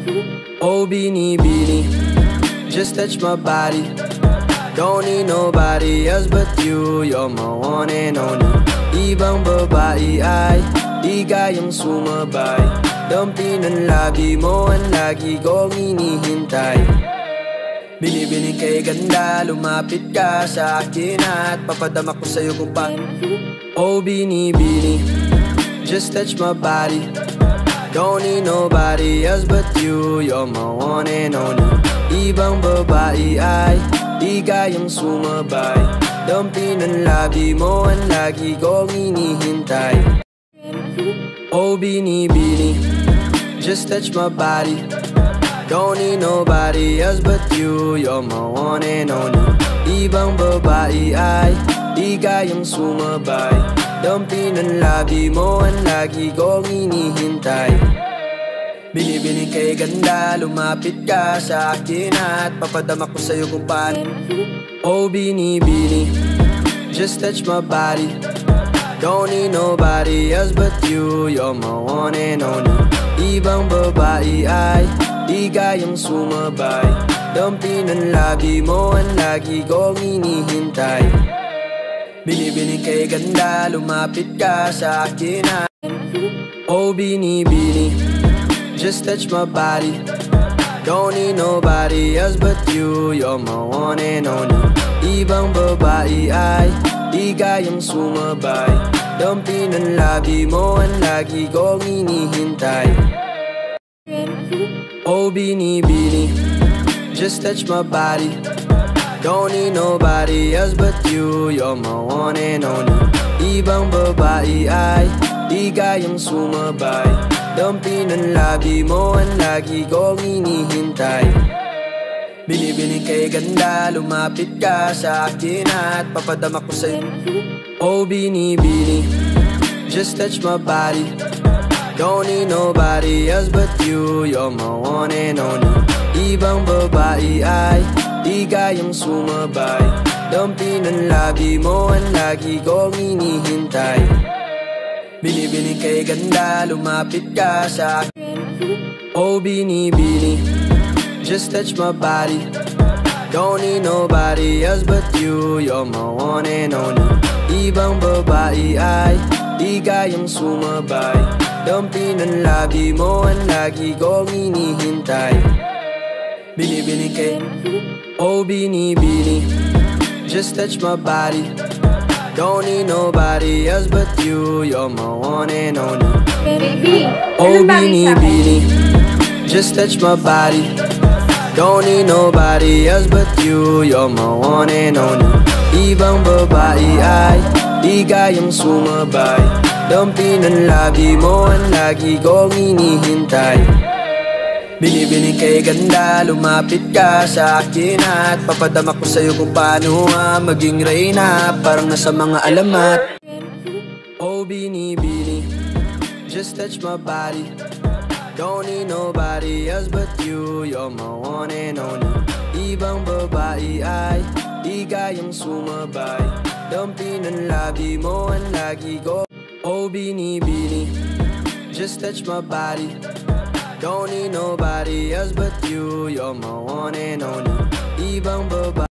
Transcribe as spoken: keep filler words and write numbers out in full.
Oh, Beanie, just touch my body. Don't need nobody else but you. You're my one and only. Ibang babae ay di kayang sumabay. Dampi ng labi mo ang lagi kong hinihintay. Binibining kay ganda, lumapit ka sa akin at papadama ko sa'yo kung pa. Oh, Beanie, just touch my body. Don't need nobody else but you. You're my one and only. Ibang babae ay di kayang sumabay. Dampi ng labi mo ang lagi kong hinihintay. Oh, Beanie, just touch my body. Don't need nobody else but you. You're my one and only. Ibang babae ay di kayang sumabay. Dampi ng labi mo ang lagi kong hinihintay. Binibining kay ganda, lumapit ka sa akin at papadama ko sa'yo kung paano. Oh, Beanie, just touch my body. Don't need nobody else but you. You're my one and only. Ibang babae ay di kayang sumabay. Dampi ng labi mo ang lagi kong hinihintay. Binibining kay ganda, lumapit ka sa akin at oh, Beanie, just touch my body. Don't need nobody else but you. You're my one and only. Ibang babae ay di kayang sumabay. Dampi ng labi mo ang lagi kong hinihintay. Oh, Beanie, just touch my body. Don't need nobody else but you. You're my one and only. Ibang babae ay di kayang sumabay. Dampi ng labi mo ang lagi kong hinihintay. Binibining kay ganda, lumapit ka sa akin at papadama ko sa'yo. Oh, Beanie, just touch my body. Don't need nobody else but you. You're my one and only. Ibang babae ay di kayang sumabay. Dampi ng labi mo ang lagi kong hinihintay. Binibining kay ganda, lumapit ka sa akin. Oh, Beanie, just touch my body. Don't need nobody else but you. You're my one and only. Ibang babae ay di kayang sumabay. Dampi ng labi mo ang lagi kong hinihintay. Binibining kay oh, Beanie, just touch my body. Don't need nobody else but you. You're my one and only. Oh, Beanie, just touch my body. Don't need nobody else but you. You're my one and only. Ibang babae ay di kayang sumabay. Dampi ng labi mo ang lagi kong hinihintay. Binibining kay ganda, lumapit ka sa akin at papadama ko sa'yo kung paano nga maging reyna, parang nasa mga alamat. Oh, Beanie, just touch my body. Don't need nobody else but you. You're my one and only. Ibang babae ay di kayang sumabay. Dampi ng labi mo ang lagi ko. Oh, Beanie, just touch my body. Don't need nobody else but you. You're my one and only. Ibang babae